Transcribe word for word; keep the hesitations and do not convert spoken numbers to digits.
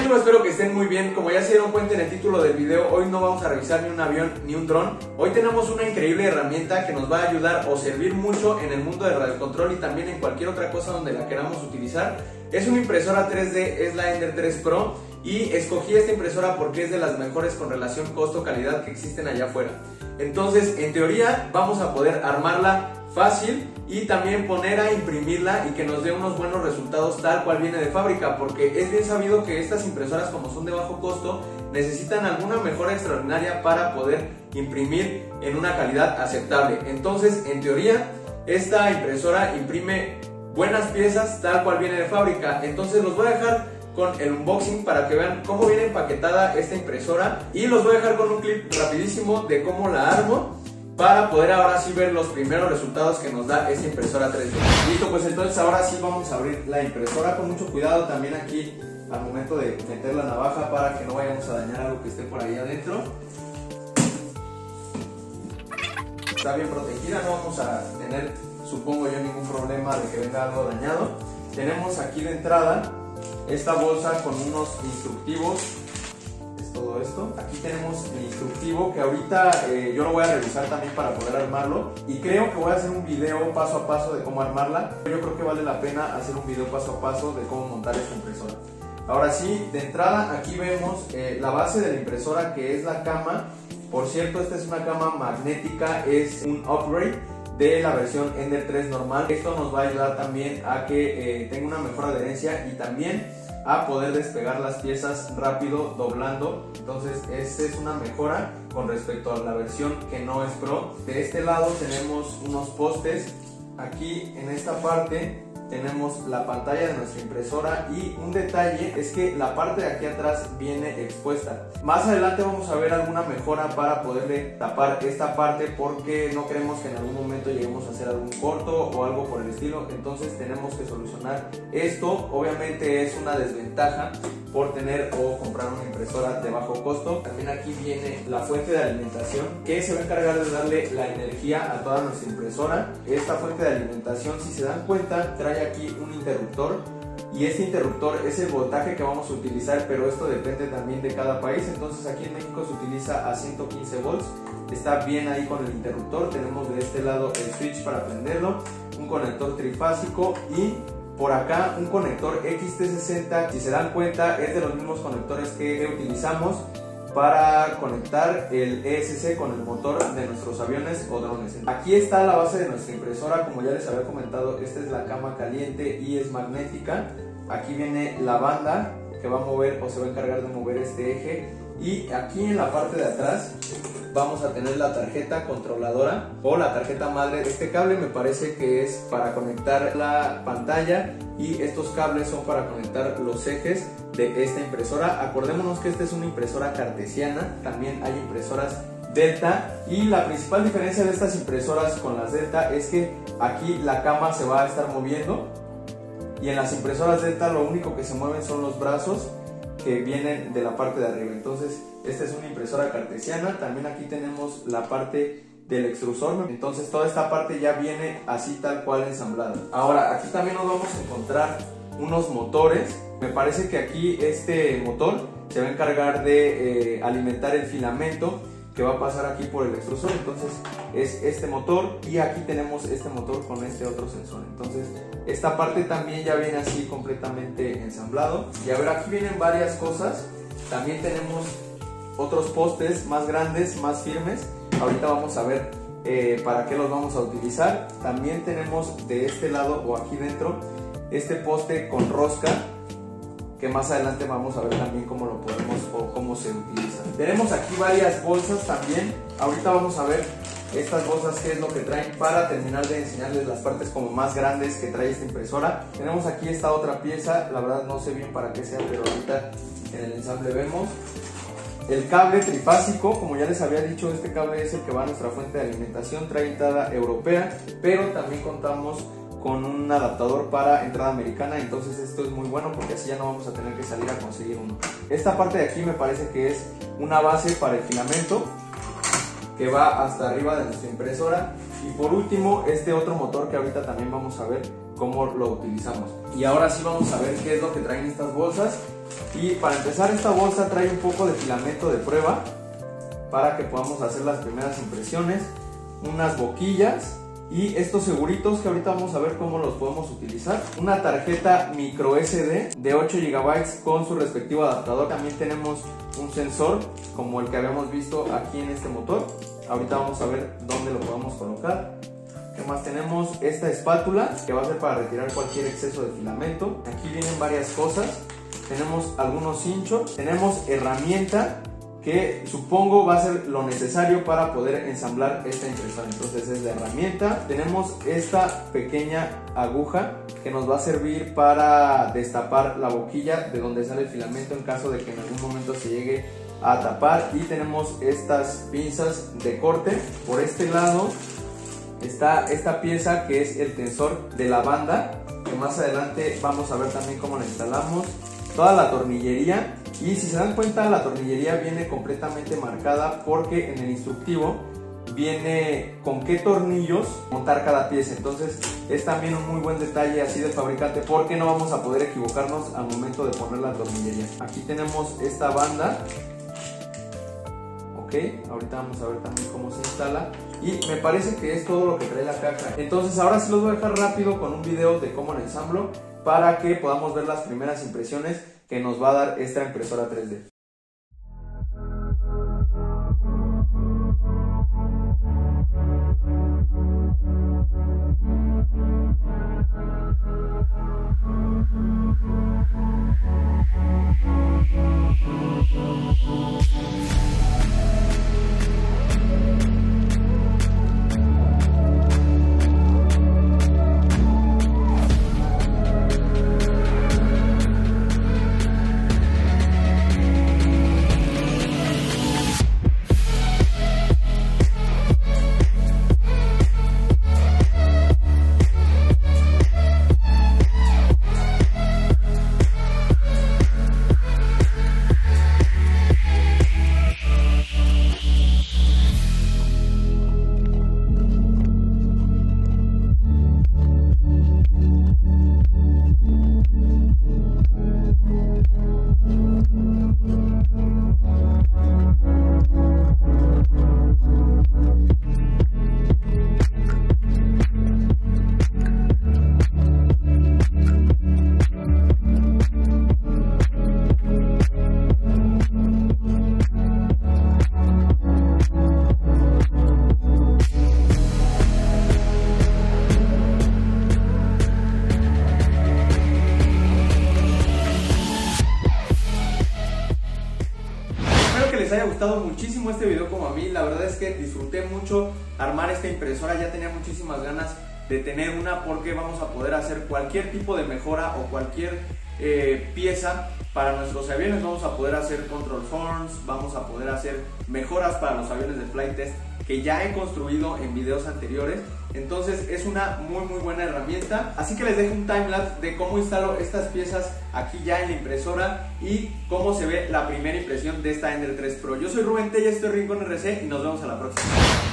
amigo? Espero que estén muy bien. Como ya se dieron cuenta en el título del video, hoy no vamos a revisar ni un avión ni un dron. Hoy tenemos una increíble herramienta que nos va a ayudar o servir mucho en el mundo de radiocontrol y también en cualquier otra cosa donde la queramos utilizar. Es una impresora tres D, es la Ender tres Pro, y escogí esta impresora porque es de las mejores con relación costo-calidad que existen allá afuera. Entonces, en teoría, vamos a poder armarla fácil y también poner a imprimirla y que nos dé unos buenos resultados tal cual viene de fábrica, porque es bien sabido que estas impresoras, como son de bajo costo, necesitan alguna mejora extraordinaria para poder imprimir en una calidad aceptable. Entonces, en teoría, esta impresora imprime buenas piezas tal cual viene de fábrica. Entonces los voy a dejar con el unboxing para que vean cómo viene empaquetada esta impresora, y los voy a dejar con un clip rapidísimo de cómo la armo para poder ahora sí ver los primeros resultados que nos da esta impresora tres D. Listo, pues entonces ahora sí vamos a abrir la impresora con mucho cuidado también aquí al momento de meter la navaja para que no vayamos a dañar algo que esté por ahí adentro. Está bien protegida, no vamos a tener, supongo yo, ningún problema de que venga algo dañado. Tenemos aquí de entrada esta bolsa con unos instructivos. Es todo esto. Aquí tenemos el instructivo que ahorita eh, yo lo voy a revisar también para poder armarlo, y creo que voy a hacer un video paso a paso de cómo armarla. Yo creo que vale la pena hacer un video paso a paso de cómo montar esta impresora. Ahora sí, de entrada aquí vemos eh, la base de la impresora, que es la cama. Por cierto, esta es una cama magnética, es un upgrade de la versión Ender tres normal. Esto nos va a ayudar también a que eh, tenga una mejor adherencia y también a poder despegar las piezas rápido doblando. Entonces esta es una mejora con respecto a la versión que no es Pro. De este lado tenemos unos postes. Aquí en esta parte tenemos la pantalla de nuestra impresora, y un detalle es que la parte de aquí atrás viene expuesta. Más adelante vamos a ver alguna mejora para poderle tapar esta parte, porque no queremos que en algún momento lleguemos a hacer algún corto o algo por el estilo. Entonces tenemos que solucionar esto. Obviamente es una desventaja por tener o comprar una impresora de bajo costo. También aquí viene la fuente de alimentación, que se va a encargar de darle la energía a toda nuestra impresora. Esta fuente de alimentación, si se dan cuenta, trae aquí un interruptor, y este interruptor es el voltaje que vamos a utilizar, pero esto depende también de cada país. Entonces aquí en México se utiliza a ciento quince volts. Está bien ahí con el interruptor. Tenemos de este lado el switch para prenderlo, un conector trifásico, y por acá un conector X T sesenta. Si se dan cuenta, es de los mismos conectores que utilizamos para conectar el E S C con el motor de nuestros aviones o drones. Aquí está la base de nuestra impresora. Como ya les había comentado, esta es la cama caliente y es magnética. Aquí viene la banda que va a mover o se va a encargar de mover este eje, y aquí en la parte de atrás vamos a tener la tarjeta controladora o la tarjeta madre. Este cable me parece que es para conectar la pantalla, y estos cables son para conectar los ejes de esta impresora. Acordémonos que esta es una impresora cartesiana, también hay impresoras Delta, y la principal diferencia de estas impresoras con las Delta es que aquí la cama se va a estar moviendo, y en las impresoras Delta lo único que se mueven son los brazos que vienen de la parte de arriba. Entonces esta es una impresora cartesiana. También aquí tenemos la parte del extrusor, entonces toda esta parte ya viene así tal cual ensamblada. Ahora aquí también nos vamos a encontrar unos motores. Me parece que aquí este motor se va a encargar de eh, alimentar el filamento que va a pasar aquí por el extrusor. Entonces es este motor, y aquí tenemos este motor con este otro sensor. Entonces esta parte también ya viene así completamente ensamblado. Y a ver, aquí vienen varias cosas. También tenemos otros postes más grandes, más firmes. Ahorita vamos a ver eh, para qué los vamos a utilizar. También tenemos de este lado o aquí dentro este poste con rosca, que más adelante vamos a ver también cómo lo podemos o cómo se utiliza. Tenemos aquí varias bolsas también. Ahorita vamos a ver estas bolsas qué es lo que traen, para terminar de enseñarles las partes como más grandes que trae esta impresora. Tenemos aquí esta otra pieza, la verdad no sé bien para qué sea, pero ahorita en el ensamble vemos. El cable trifásico, como ya les había dicho, este cable es el que va a nuestra fuente de alimentación. Trae entrada europea, pero también contamos con un adaptador para entrada americana. Entonces esto es muy bueno, porque así ya no vamos a tener que salir a conseguir uno. Esta parte de aquí me parece que es una base para el filamento que va hasta arriba de nuestra impresora. Y por último, este otro motor que ahorita también vamos a ver cómo lo utilizamos. Y ahora sí vamos a ver qué es lo que traen estas bolsas. Y para empezar, esta bolsa trae un poco de filamento de prueba para que podamos hacer las primeras impresiones, unas boquillas y estos seguritos que ahorita vamos a ver cómo los podemos utilizar, una tarjeta micro ese de de ocho gigabytes con su respectivo adaptador. También tenemos un sensor como el que habíamos visto aquí en este motor. Ahorita vamos a ver dónde lo podemos colocar. ¿Qué más tenemos? Esta espátula que va a ser para retirar cualquier exceso de filamento. Aquí vienen varias cosas. Tenemos algunos cinchos, tenemos herramienta que supongo va a ser lo necesario para poder ensamblar esta impresora. Entonces es la herramienta. Tenemos esta pequeña aguja que nos va a servir para destapar la boquilla de donde sale el filamento en caso de que en algún momento se llegue a tapar. Y tenemos estas pinzas de corte. Por este lado está esta pieza que es el tensor de la banda, que más adelante vamos a ver también cómo la instalamos. Toda la tornillería, y si se dan cuenta la tornillería viene completamente marcada porque en el instructivo viene con qué tornillos montar cada pieza. Entonces es también un muy buen detalle así del fabricante porque no vamos a poder equivocarnos al momento de poner la tornillería. Aquí tenemos esta banda. Ok, ahorita vamos a ver también cómo se instala y me parece que es todo lo que trae la caja. Entonces ahora sí los voy a dejar rápido con un video de cómo la ensamblo para que podamos ver las primeras impresiones que nos va a dar esta impresora tres D. Les haya gustado muchísimo este video como a mí. La verdad es que disfruté mucho armar esta impresora. Ya tenía muchísimas ganas de tener una porque vamos a poder hacer cualquier tipo de mejora o cualquier eh, pieza para nuestros aviones. Vamos a poder hacer control forms, vamos a poder hacer mejoras para los aviones de flight test que ya he construido en videos anteriores. Entonces es una muy muy buena herramienta. Así que les dejo un timelapse de cómo instalo estas piezas aquí ya en la impresora y cómo se ve la primera impresión de esta Ender tres Pro. Yo soy Rubén Tella, esto es Rincón R C y nos vemos a la próxima.